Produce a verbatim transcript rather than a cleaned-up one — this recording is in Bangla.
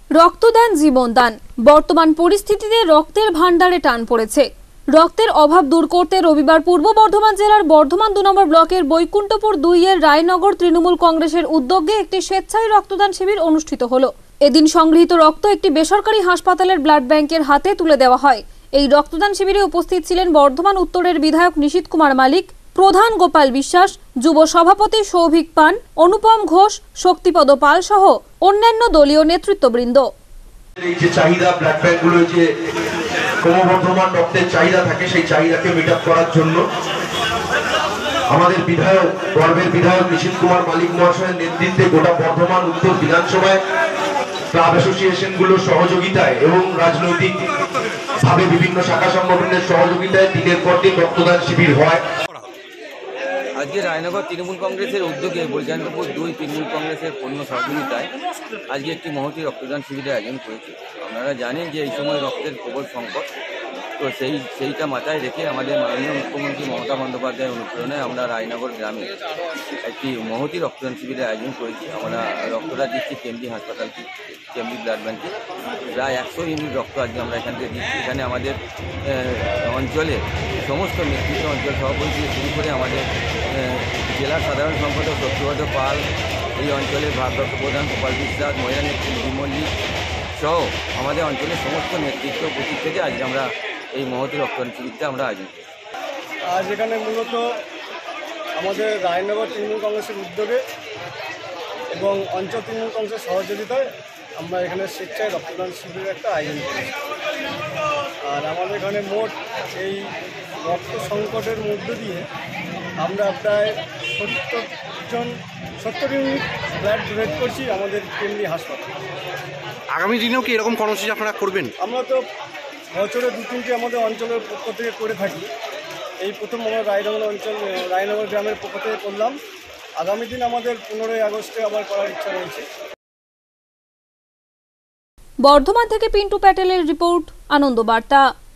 রক্তদান জীবনদান। বর্তমান পরিস্থিতিতে রক্তের ভান্ডারে টান পড়েছে। রক্তের অভাব দূর করতে রবিবার পূর্ব বর্ধমান জেলার বর্ধমান দু নম্বর ব্লকের বৈকুণ্ঠপুর দুই এর রায়নগর তৃণমূল কংগ্রেসের উদ্যোগে একটি স্বেচ্ছায় রক্তদান শিবির অনুষ্ঠিত হলো। এদিন সংগৃহীত রক্ত একটি বেসরকারি হাসপাতালের ব্লাড ব্যাংকের হাতে তুলে দেওয়া হয়। এই রক্তদান শিবিরে উপস্থিত ছিলেন বর্ধমান উত্তরের বিধায়ক নিশীত কুমার মালিক, প্রধান গোপাল বিশ্বাস, যুব সভাপতি সৌভিক পান, অনুপম ঘোষ, শক্তিপদ পাল সহ অন্যান্য দলীয় নেতৃত্ববৃন্দ। এই যে চাহিদা ব্লাড ব্যাংকগুলো যে ক্রমবর্ধমান রক্তের চাহিদা থাকে, সেই চাহিদাকে মিট আপ করার জন্য আমাদের বিধায়ক পর্বের বিধায়ক নিশীত কুমার মালিক মহাশয়ের নেতৃত্বে গোটা বর্ধমান উত্তর বিধানসভায় ক্লাব অ্যাসোসিয়েশনগুলোর সহযোগিতায় এবং রাজনৈতিক ভাবে বিভিন্ন শাখা সংগঠনের সহযোগিতায় দিনের পর দিন রক্তদান শিবির হয়। আজকে রায়নগর তৃণমূল কংগ্রেসের উদ্যোগে বৈকুণ্ঠপুর দুই তৃণমূল কংগ্রেসের পূর্ণ সহযোগিতায় আজকে একটি মহতী রক্তদান শিবিরের আয়োজন করেছে। আপনারা জানেন যে এই সময় রক্তের প্রবল সংকট, তো সেই সেইটা মাথায় রেখে আমাদের মাননীয় মুখ্যমন্ত্রী মমতা বন্দ্যোপাধ্যায়ের অনুপ্রেরণায় আমরা রায়নগর গ্রামে একটি মহতী রক্তদান শিবিরের আয়োজন করেছি। আমরা রক্তটা দিচ্ছি কেমডি হাসপাতালকে, কেমডি ব্লাড ব্যাংকে প্রায় একশো ইউনিট রক্ত আজকে আমরা এখান থেকে দিচ্ছি। এখানে আমাদের অঞ্চলের সমস্ত নেতৃত্ব, অঞ্চল সভাপতি থেকে শুরু করে আমাদের জেলার সাধারণ সম্পাদক শক্তিপদ পাল, এই অঞ্চলের ভারপ্রাপ্ত প্রধান গোপাল বিশ্বাস, মহিলা নেতৃত্ব মল্লিক সহ আমাদের অঞ্চলের সমস্ত নেতৃত্ব উপস্থিত থেকে আজকে আমরা এই মহতী রক্তদান শিবিরটা আমরা আয়োজন করি। আজ এখানে মূলত আমাদের রায়নগর তৃণমূল কংগ্রেসের উদ্যোগে এবং অঞ্চল তৃণমূল কংগ্রেসের সহযোগিতায় আমরা এখানে স্বেচ্ছায় রক্তদান শিবিরের একটা আয়োজন করেছি। আর আমাদের এখানে মোট এই রক্ত সংকটের মধ্য দিয়ে আমরা প্রায় সত্তর জন সত্তর ইউনিট ব্লাড ডোনেট করছি আমাদের কেমডি হাসপাতাল। আগামী দিনেও কি এরকম কর্মসূচি আপনারা করবেন? আমরা তো বছরে দু তিনটি আমাদের অঞ্চলের পক্ষ থেকে করে থাকি। এই প্রথম আমরা রায়নগর অঞ্চল রায়নগর গ্রামের পক্ষ থেকে করলাম। আগামী দিন আমাদের পনেরোই আগস্টে আবার করার ইচ্ছা রয়েছে। বর্ধমান থেকে পিন্টু প্যাটেলের রিপোর্ট, আনন্দ বার্তা।